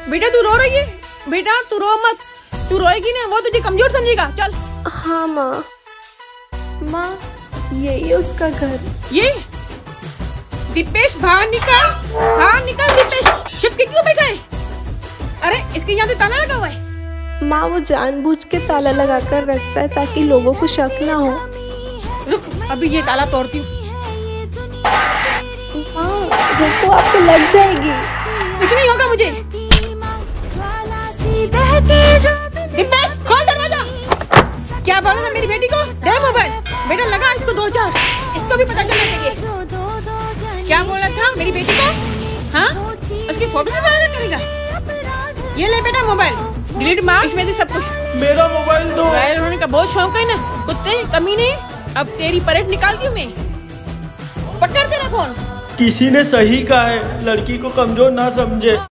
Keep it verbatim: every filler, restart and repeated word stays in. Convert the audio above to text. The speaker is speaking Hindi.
बेटा तू रो रही है? बेटा तू रो मत, तू रोएगी ना वो तुझे कमजोर समझेगा। चल। हाँ माँ, माँ यही है उसका घर। ये दीपेश बाहर निकल, बाहर निकल दीपेश। छिप के क्यों बैठा है? अरे इसके यहाँ से ताला लगा हुआ है। माँ वो जानबूझ के ताला लगा कर रखता है ताकि लोगों को शक ना हो। रुक अभी ये ताला तोड़ती हूँ। रुको आपको लग जाएगी। कुछ नहीं होगा मुझे। दीपेश खोल दरवाजा। क्या बोला था मेरी बेटी को? दे मोबाइल। बेटा लगा इसको दो चार, इसको भी पता चलना चाहिए। क्या बोला था मेरी बेटी को? हाँ उसकी फोटो से वायरल करेगा। ये ले बेटा मोबाइल, डिलीट मार इसमें से सब कुछ। मेरा मोबाइल दो। वायरल होने का बहुत शौक है ना कुत्ते कमीने। अब तेरी परेड निकाल दूं मैं। पकड़ तेरा फोन। किसी ने सही कहा है, लड़की को कमजोर ना समझे।